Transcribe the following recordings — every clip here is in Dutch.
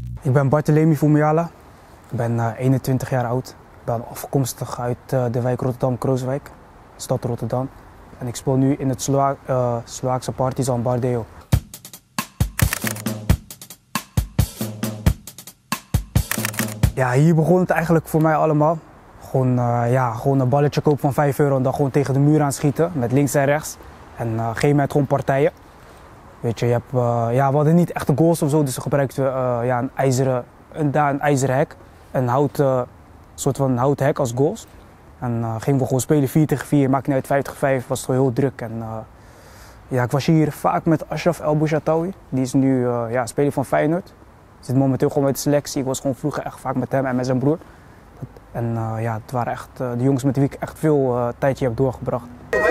Ik ben Barthelemy Fumiyala. Ik ben 21 jaar oud. Ik ben afkomstig uit de wijk Rotterdam-Krooswijk, stad Rotterdam. En ik speel nu in het Slovaakse Partizan Bardeo. Ja, hier begon het eigenlijk voor mij allemaal. Gewoon een balletje kopen van €5 en dan gewoon tegen de muur aan schieten met links en rechts. En op een gegeven moment gewoon partijen. Weet je, we hadden niet echte goals of zo, dus we gebruikten een ijzeren hek. Een soort van houten hek als goals. En gingen we gewoon spelen 4 tegen 4, maakt niet uit, 5 tegen 5, was het gewoon heel druk. En ik was hier vaak met Ashraf El Bouchatoui, die is nu speler van Feyenoord. Zit momenteel gewoon met de selectie. Ik was gewoon vroeger echt vaak met hem en met zijn broer. En het waren echt de jongens met wie ik echt veel tijdje heb doorgebracht.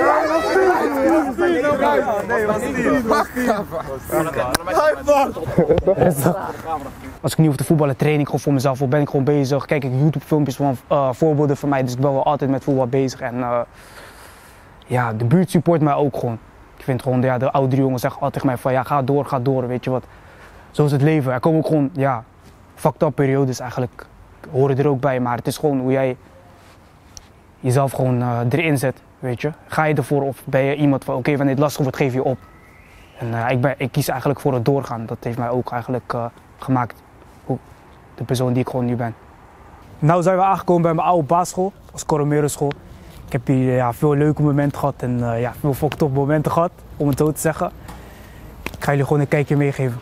Als ik niet hoef te voetballen, train ik gewoon voor mezelf, of ben ik gewoon bezig. Kijk ik YouTube filmpjes van voorbeelden van mij, dus ik ben wel altijd met voetbal bezig. En de buurt support mij ook gewoon. Ik vind gewoon, de oudere jongens zeggen altijd tegen mij van ga door, weet je wat. Zo is het leven. Er komen ook gewoon, fucked up periodes eigenlijk, horen er ook bij. Maar het is gewoon hoe jij jezelf gewoon erin zet, weet je. Ga je ervoor of ben je iemand van wanneer het lastig wordt, geef je op. En ik kies eigenlijk voor het doorgaan. Dat heeft mij ook eigenlijk gemaakt, de persoon die ik gewoon nu ben. Nou zijn we aangekomen bij mijn oude basisschool, als Coromero school. Ik heb hier veel leuke momenten gehad en veel fucked up momenten gehad, om het zo te zeggen. Ik ga jullie gewoon een kijkje meegeven.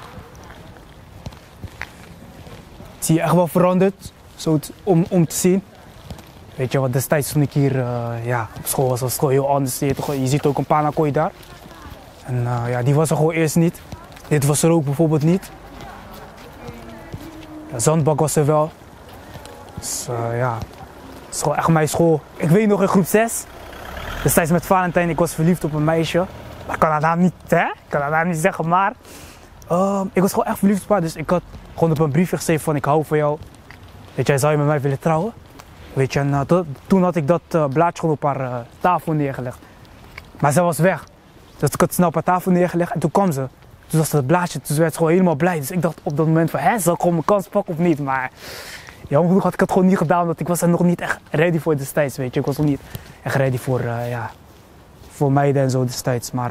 Zie je echt wel veranderd, zo om te zien. Weet je wat, destijds toen ik hier op school was het gewoon heel anders. Je ziet ook een Panakooi daar. En die was er gewoon eerst niet. Dit was er ook bijvoorbeeld niet. De zandbak was er wel. Dus het is gewoon echt mijn school. Ik weet nog in groep 6, destijds met Valentijn, ik was verliefd op een meisje. Maar ik kan haar naam niet, zeggen, maar ik was gewoon echt verliefd op haar. Dus ik had gewoon op een briefje geschreven van ik hou van jou. Weet je, zou je met mij willen trouwen? Weet je, en toen had ik dat blaadje gewoon op haar tafel neergelegd. Maar zij was weg. Dus ik had het snel op haar tafel neergelegd en toen kwam ze. Toen was dat blaadje, toen werd ze gewoon helemaal blij. Dus ik dacht op dat moment van, zal ik gewoon mijn kans pakken of niet? Maar jammer genoeg had ik het gewoon niet gedaan, omdat ik was er nog niet echt ready voor destijds, weet je. Ik was nog niet echt ready voor meiden en zo destijds, maar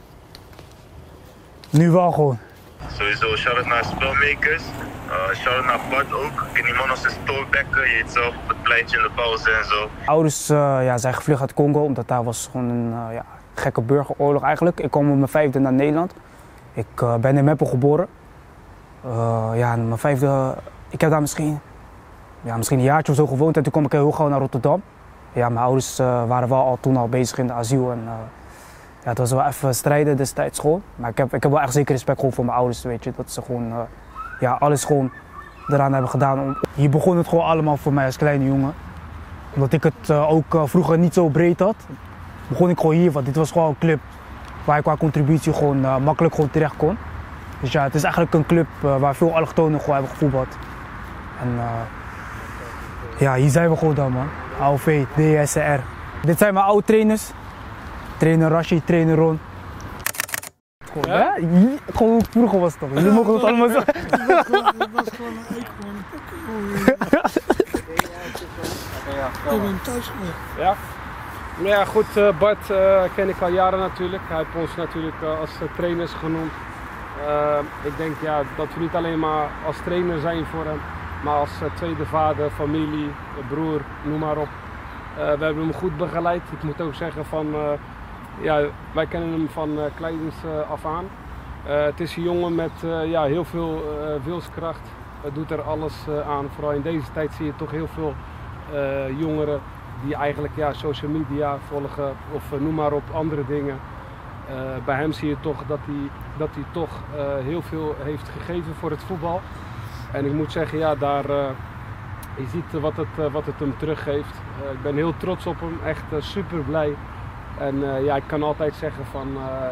nu wel gewoon. Sowieso, shout-out naar spelmakers. Shout-out naar Bart ook. Ik ken die man als een stoorbekker, je weet zelf, op het pleintje in de pauze en zo. Mijn ouders zijn gevlucht uit Congo, omdat daar was gewoon een gekke burgeroorlog eigenlijk. Ik kwam op mijn 5e naar Nederland. Ik ben in Meppel geboren. Mijn 5e, ik heb daar misschien een jaartje of zo gewoond en toen kwam ik heel gauw naar Rotterdam. Ja, mijn ouders waren wel toen al bezig in de asiel en het was wel even strijden destijds gewoon. Maar ik heb wel echt zeker respect voor mijn ouders, weet je. Dat ze gewoon alles gewoon eraan hebben gedaan. Hier begon het gewoon allemaal voor mij als kleine jongen. Omdat ik het ook vroeger niet zo breed had, begon ik gewoon hier, want dit was gewoon een club waar ik qua contributie gewoon makkelijk gewoon terecht kon. Dus het is eigenlijk een club waar veel allochtonen gewoon hebben gevoetbald. En hier zijn we gewoon dan, man. AOV, DSR. Dit zijn mijn oude trainers. Trainer Rashid, trainer Ron. Gewoon hoe vroeger was het toch? Jullie mogen het allemaal zeggen. Het was gewoon een eekhoorn, een pokkenhoorn. Ik ben thuis geweest. Ja? Nou ja, goed, Bart ken ik al jaren natuurlijk. Hij heeft ons natuurlijk als trainers genoemd. Ik denk dat we niet alleen maar als trainer zijn voor hem, maar als tweede vader, familie, broer, noem maar op. We hebben hem goed begeleid. Ik moet ook zeggen van, wij kennen hem van kleins af aan. Het is een jongen met heel veel wilskracht. Doet er alles aan. Vooral in deze tijd zie je toch heel veel jongeren die eigenlijk social media volgen of noem maar op andere dingen. Bij hem zie je toch dat hij toch heel veel heeft gegeven voor het voetbal. En ik moet zeggen, je ziet wat het hem teruggeeft. Ik ben heel trots op hem, echt super blij. En ik kan altijd zeggen van,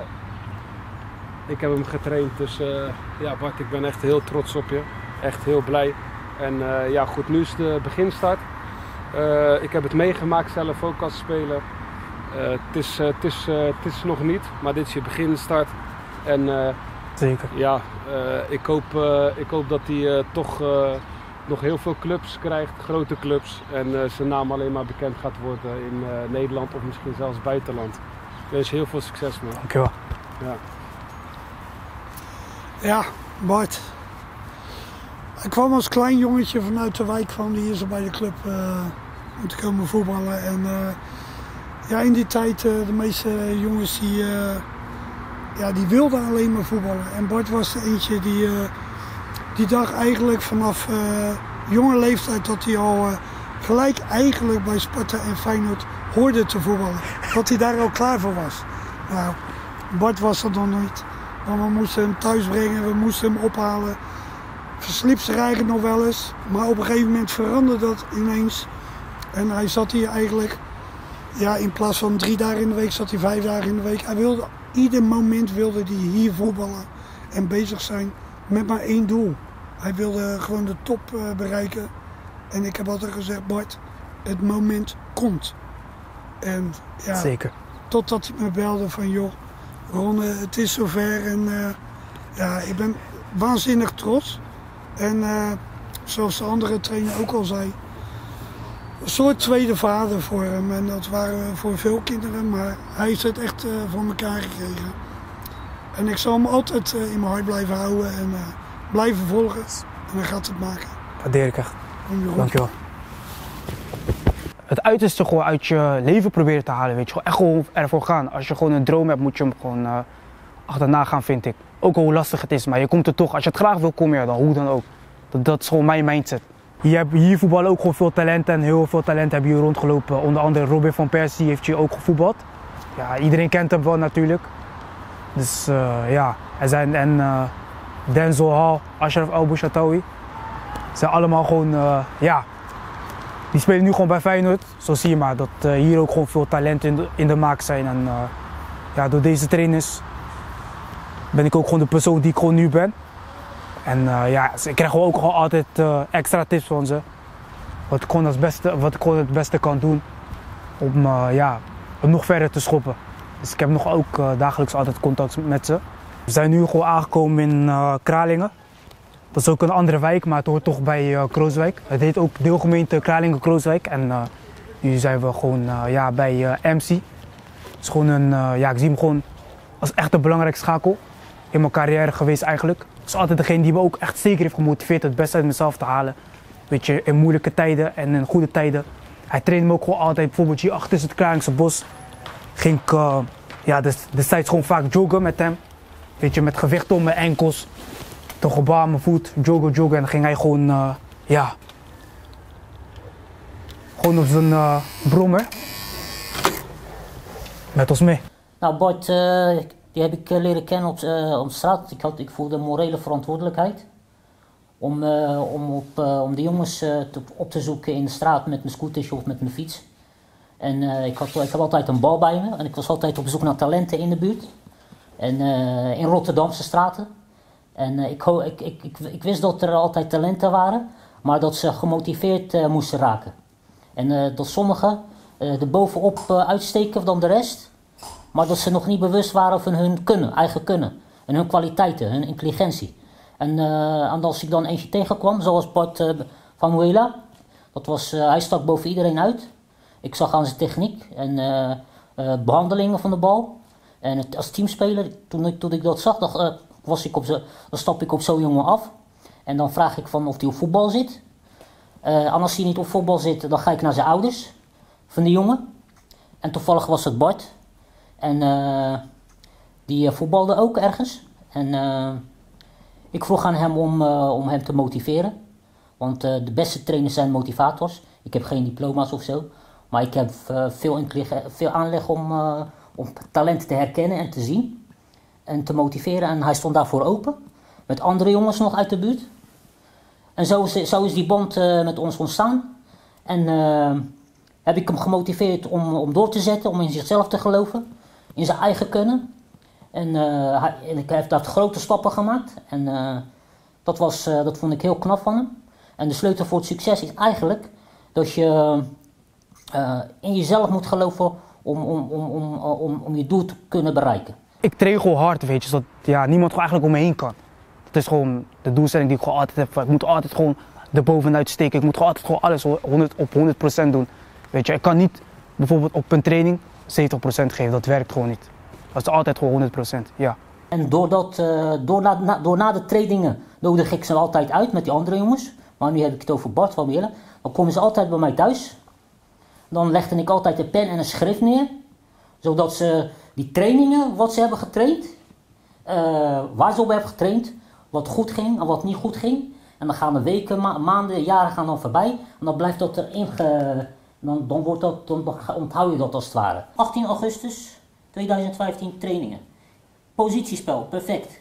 ik heb hem getraind. Dus Bart, ik ben echt heel trots op je. Echt heel blij. En goed, nu is de beginstart. Ik heb het meegemaakt zelf ook als speler. Het is nog niet, maar dit is je beginstart. En Zeker. Ja, ik hoop dat hij toch nog heel veel clubs krijgt, grote clubs. En zijn naam alleen maar bekend gaat worden in Nederland of misschien zelfs buitenland. Ik wens je heel veel succes, man. Dankjewel. Ja. Ja, Bart. Hij kwam als klein jongetje vanuit de wijk van die is er bij de club moeten komen voetballen. En ja, in die tijd, de meeste jongens die wilden alleen maar voetballen. En Bart was er eentje die dacht eigenlijk vanaf jonge leeftijd dat hij al gelijk eigenlijk bij Sparta en Feyenoord hoorde te voetballen. Dat hij daar al klaar voor was. Nou, Bart was dat nog niet. Want we moesten hem thuis brengen, we moesten hem ophalen. Versliep zich eigenlijk nog wel eens. Maar op een gegeven moment veranderde dat ineens. En hij zat hier eigenlijk, ja, in plaats van 3 dagen in de week, zat hij 5 dagen in de week. Hij wilde, ieder moment wilde hij hier voetballen en bezig zijn met maar één doel. Hij wilde gewoon de top bereiken. En ik heb altijd gezegd, Bart, het moment komt. En ja, Zeker. totdat hij me belde van, joh, Ron, het is zover. En ja, ik ben waanzinnig trots. En zoals de andere trainer ook al zei, een soort tweede vader voor hem. En dat waren voor veel kinderen, maar hij heeft het echt voor elkaar gekregen. En ik zal hem altijd in mijn hart blijven houden en blijven volgen. En hij gaat het maken. Waardeer ik echt. Kom je goed. Dankjewel. Het uiterste gewoon uit je leven proberen te halen, weet je. Echt gewoon ervoor gaan. Als je gewoon een droom hebt, moet je hem gewoon achterna gaan, vind ik. Ook hoe lastig het is, maar je komt er toch. Als je het graag wil, kom je er dan, hoe dan ook. Dat is gewoon mijn mindset. Hier voetballen ook gewoon veel talenten en heel veel talenten hebben hier rondgelopen. Onder andere Robin van Persie heeft hier ook gevoetbald. Ja, iedereen kent hem wel natuurlijk. Dus ja, er zijn Denzel Hall, Ashraf El Bouchatoui. Zijn allemaal gewoon, ja, die spelen nu gewoon bij Feyenoord. Zo zie je maar dat hier ook gewoon veel talenten in de maak zijn. En ja, door deze trainers ben ik ook gewoon de persoon die ik gewoon nu ben. En ja, ik krijg ook gewoon altijd extra tips van ze. Wat ik gewoon het beste kan doen om ja, het nog verder te schoppen. Dus ik heb nog ook dagelijks altijd contact met ze. We zijn nu gewoon aangekomen in Kralingen. Dat is ook een andere wijk, maar het hoort toch bij Krooswijk. Het heet ook deelgemeente Kralingen-Krooswijk. En nu zijn we gewoon ja, bij MC. Het is gewoon ja, ik zie hem gewoon als echt een belangrijke schakel in mijn carrière geweest eigenlijk. Het is altijd degene die me ook echt zeker heeft gemotiveerd het beste uit mezelf te halen. Weet je, in moeilijke tijden en in goede tijden. Hij trainde me ook gewoon altijd, bijvoorbeeld hier achter het Kralingse bos. Ging ik ja, destijds gewoon vaak joggen met hem. Weet je, met gewicht om mijn enkels. Toch een bal aan mijn voet, joggen. En dan ging hij gewoon, ja, gewoon op zijn brommer met ons mee. Nou, Bart, die heb ik leren kennen op straat. Ik voelde een morele verantwoordelijkheid om de jongens op te zoeken in de straat met mijn scootertje of met mijn fiets. En ik heb altijd een bal bij me en ik was altijd op zoek naar talenten in de buurt. En in Rotterdamse straten. En ik wist dat er altijd talenten waren, maar dat ze gemotiveerd moesten raken. En dat sommigen er bovenop uitsteken dan de rest, maar dat ze nog niet bewust waren van hun eigen kunnen. En hun kwaliteiten, hun intelligentie. En als ik dan eentje tegenkwam, zoals Bart van Wela, hij stak boven iedereen uit. Ik zag aan zijn techniek en behandelingen van de bal. En als teamspeler, toen ik dat zag, dan stap ik op zo'n jongen af. En dan vraag ik van of hij op voetbal zit. En als hij niet op voetbal zit, dan ga ik naar zijn ouders van die jongen. En toevallig was het Bart. En die voetbalde ook ergens. En ik vroeg aan hem om hem te motiveren. Want de beste trainers zijn motivators. Ik heb geen diploma's of zo. Maar ik heb veel aanleg om talent te herkennen en te zien. En te motiveren. En hij stond daarvoor open. Met andere jongens nog uit de buurt. En zo is die band met ons ontstaan. En heb ik hem gemotiveerd om door te zetten. Om in zichzelf te geloven. In zijn eigen kunnen. En hij heeft daar grote stappen gemaakt. En dat vond ik heel knap van hem. En de sleutel voor het succes is eigenlijk dat je in jezelf moet geloven om je doel te kunnen bereiken. ik train gewoon hard, weet je, zodat ja, niemand gewoon eigenlijk om me heen kan. Dat is gewoon de doelstelling die ik gewoon altijd heb. Ik moet altijd gewoon erbovenuit steken. Ik moet gewoon altijd gewoon alles op 100% doen. Weet je, ik kan niet bijvoorbeeld op een training 70% geven, dat werkt gewoon niet. Dat is altijd gewoon 100%, ja. En door na de trainingen nodig ik ze altijd uit met die andere jongens. Maar nu heb ik het over Bart van Melen. Dan komen ze altijd bij mij thuis. Dan legde ik altijd een pen en een schrift neer. Zodat ze die trainingen, wat ze hebben getraind, waar ze op hebben getraind, wat goed ging en wat niet goed ging. En dan gaan de weken, maanden, jaren gaan dan voorbij. En dan blijft dat erin, dan onthoud je dat als het ware. 18 augustus 2015 trainingen. Positiespel, perfect.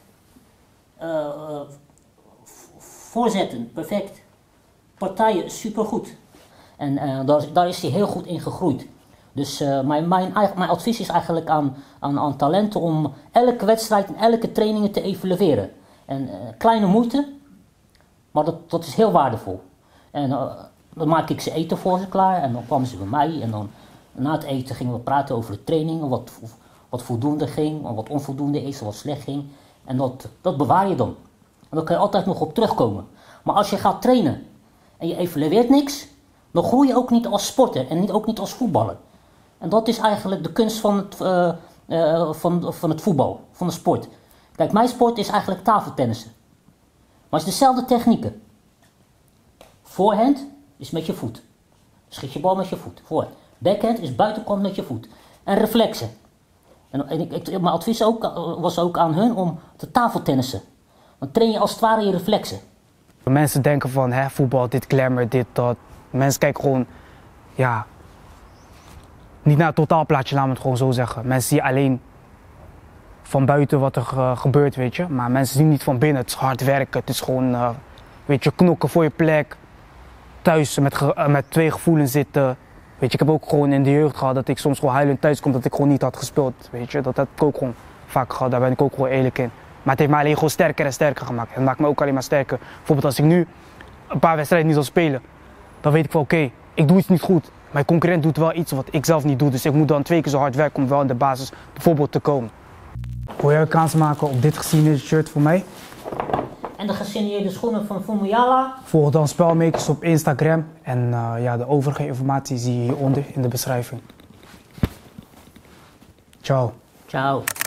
Voorzetten, perfect. Partijen, supergoed. En daar is hij heel goed in gegroeid. Dus mijn advies is eigenlijk aan talenten om elke wedstrijd en elke trainingen te evalueren. En kleine moeite, maar dat is heel waardevol. En dan maak ik ze eten voor ze klaar en dan kwamen ze bij mij. En dan na het eten gingen we praten over de trainingen, wat voldoende ging, wat onvoldoende is, wat slecht ging. En dat bewaar je dan. En daar kan je altijd nog op terugkomen. Maar als je gaat trainen en je evalueert niks, dan groei je ook niet als sporter en ook niet als voetballer. En dat is eigenlijk de kunst van het voetbal, van de sport. Kijk, mijn sport is eigenlijk tafeltennissen. Maar het is dezelfde technieken. Voorhand is met je voet. Schiet je bal met je voet. Voorhand. Backhand is buitenkant met je voet. En reflexen. En mijn advies was ook aan hun om te tafeltennissen. Dan train je als het ware je reflexen. Mensen denken van voetbal, dit glamour, dit, dat. Mensen kijken gewoon, ja, niet naar het totaalplaatje, laten we het gewoon zo zeggen. Mensen zien alleen van buiten wat er gebeurt, weet je. Maar mensen zien niet van binnen. Het is hard werken, het is gewoon, weet je, knokken voor je plek. Thuis met twee gevoelens zitten. Weet je, ik heb ook gewoon in de jeugd gehad dat ik soms gewoon huilend thuis kom dat ik gewoon niet had gespeeld, weet je. Dat heb ik ook gewoon vaak gehad, daar ben ik ook gewoon eerlijk in. Maar het heeft mij alleen gewoon sterker en sterker gemaakt. Het maakt me ook alleen maar sterker. Bijvoorbeeld als ik nu een paar wedstrijden niet zal spelen, dan weet ik van oké, ik doe iets niet goed. Mijn concurrent doet wel iets wat ik zelf niet doe, dus ik moet dan 2 keer zo hard werken om wel in de basis bijvoorbeeld te komen. Wil jij een kans maken op dit gesigneerde shirt voor mij? En de gesigneerde schoenen van Fumuyala? Volg dan Spelmakers op Instagram en ja, de overige informatie zie je hieronder in de beschrijving. Ciao. Ciao.